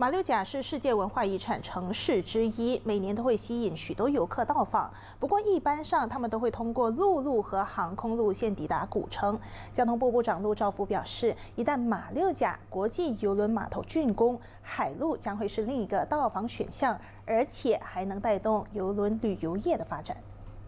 马六甲是世界文化遗产城市之一，每年都会吸引许多游客到访。不过，一般上他们都会通过陆路和航空路线抵达古城。交通部部长陆兆福表示，一旦马六甲国际邮轮码头竣工，海路将会是另一个到访选项，而且还能带动邮轮旅游业的发展。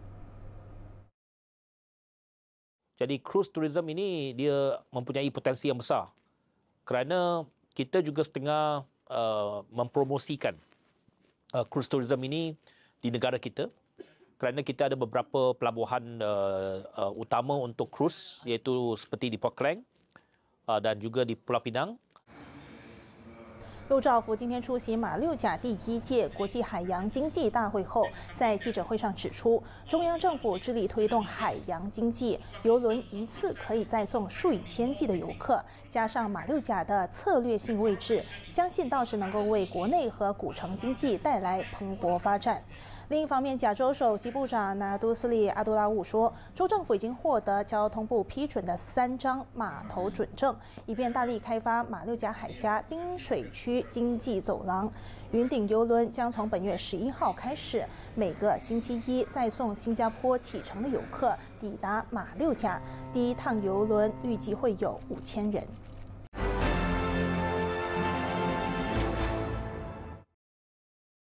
Jadi cruise tourism ini dia mempunyai potensi yang besar kerana kita juga setengah mempromosikan cruise tourism ini di negara kita kerana kita ada beberapa pelabuhan utama untuk cruise iaitu seperti di Port Klang dan juga di Pulau Pinang. 陆兆福今天出席马六甲第1届国际海洋经济大会后，在记者会上指出，中央政府致力推动海洋经济，邮轮一次可以载送数以千计的游客，加上马六甲的策略性位置，相信倒是能够为国内和古城经济带来蓬勃发展。 另一方面，甲州首席部长纳都斯利阿杜拉乌说，州政府已经获得交通部批准的3张码头准证，以便大力开发马六甲海峡滨水区经济走廊。云顶邮轮将从本月11号开始，每个星期一载送新加坡启程的游客抵达马六甲。第一趟邮轮预计会有5000人。